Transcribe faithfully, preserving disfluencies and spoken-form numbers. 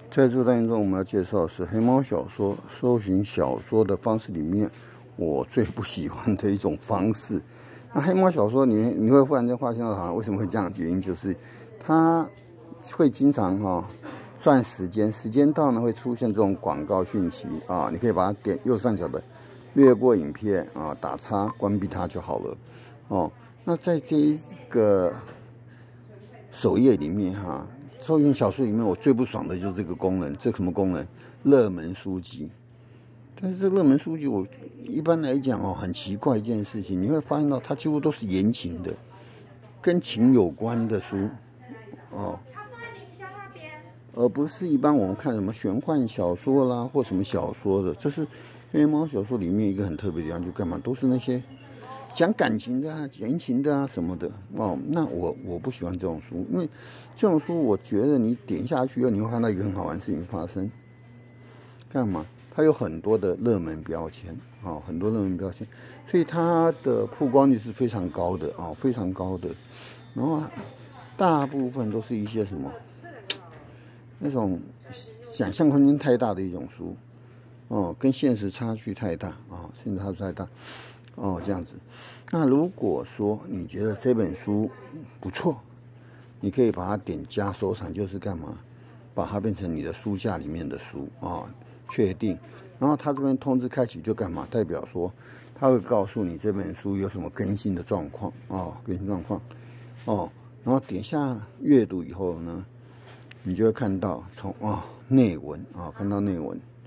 在这个单元中，我们要介绍的是黑猫小说搜寻小说的方式里面，我最不喜欢的一种方式。那黑猫小说你你会忽然间发现到，好像为什么会这样？原因就是它会经常哈、哦、算时间，时间到呢会出现这种广告讯息啊，你可以把它点右上角的略过影片啊，打叉关闭它就好了哦。那在这一个首页里面哈、啊。搜寻小说里面，我最不爽的就是这个功能。这什么功能？热门书籍。但是这热门书籍，我一般来讲哦，很奇怪一件事情，你会发现到它几乎都是言情的，跟情有关的书哦，而不是一般我们看什么玄幻小说啦或什么小说的。这是黑猫小说里面一个很特别的地方，就干嘛都是那些讲感情的啊、言情的啊什么的哦，那我我不喜欢这种书，因为这种书我觉得你点下去后，你会看到一个很好玩的事情发生。干嘛？它有很多的热门标签啊、哦，很多热门标签，所以它的曝光率是非常高的啊、哦，非常高的。然后大部分都是一些什么那种想象空间太大的一种书哦，跟现实差距太大啊、哦，现实差距太大。哦，这样子。那如果说你觉得这本书不错，你可以把它点加收藏，就是干嘛？把它变成你的书架里面的书啊、哦，确定。然后它这边通知开启就干嘛？代表说它会告诉你这本书有什么更新的状况啊、哦，更新状况哦。然后点下阅读以后呢，你就会看到从啊内文啊，看到内文。